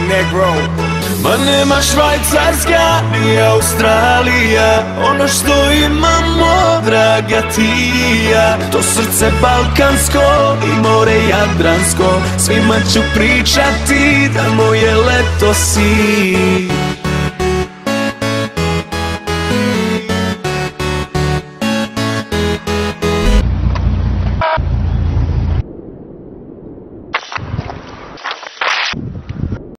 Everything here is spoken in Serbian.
Negro. Ma nema Švajcarska ni Australija, ono što imamo, draga ti i ja. To srce balkansko i more jadransko, svima ću pričati da moje leto si.